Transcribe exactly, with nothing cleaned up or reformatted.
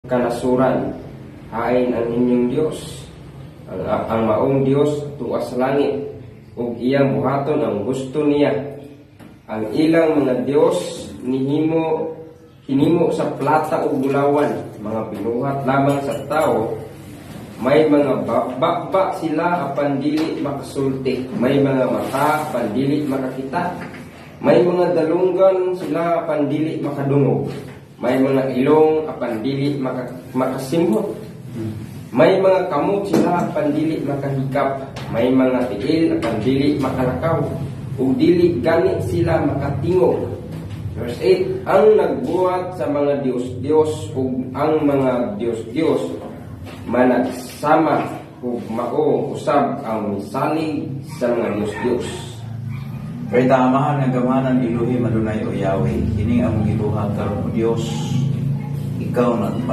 Kanasuran, hain ang inyong Dios, ang, ang maong Dios tuwa sa langit, ug iyang buhaton ang gusto niya. Ang ilang mga Dios nihimo hinimo sa plata ug bulawan, mga pinuhat lamang sa tao. May mga bakba sila apan dili makasulti, may mga mata apan dili makakita, may mga dalunggan sila apan dili makadungog, may mga ilong apan dili maka, makasimhot, may mga kamot sila apan dili makahikap, may mga tiil apan dili makalakaw, ug dili gani sila makatingog. Verse eight, ang nagbuhat sa mga Dios-Dios ug ang mga Dios-Dios managsama ug mao usab ang misalig sa mga Dios-Dios. Kay tamahan nga gamanan Elohim Adonai o Yahweh, kini ang giluha karon o Dios, ikaw na